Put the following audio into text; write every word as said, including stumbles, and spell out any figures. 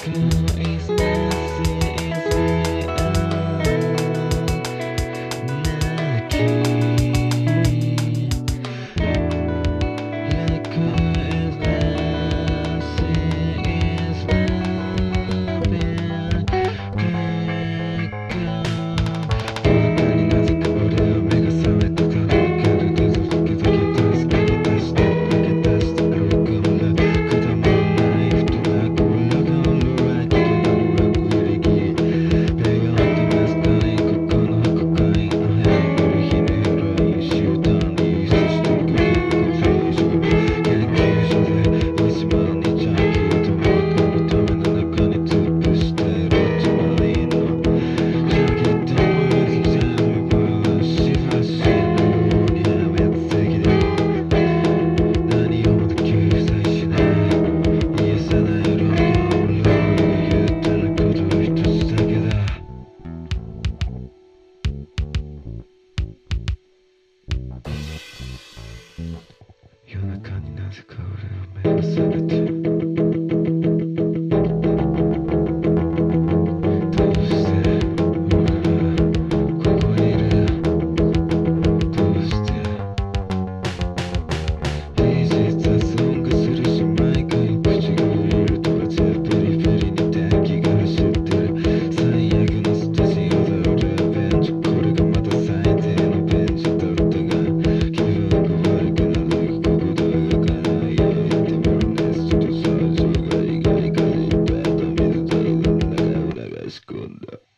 夜中になぜか俺は目を覚めて、どうして俺はここにいる、どうして平日は損がするし毎回口が揺れるとかじゃペリペリに電気が走ってる、最悪のスタジオだ俺はベンチ、これがまた最低のベンチだろだが気分が悪くなるEsconda.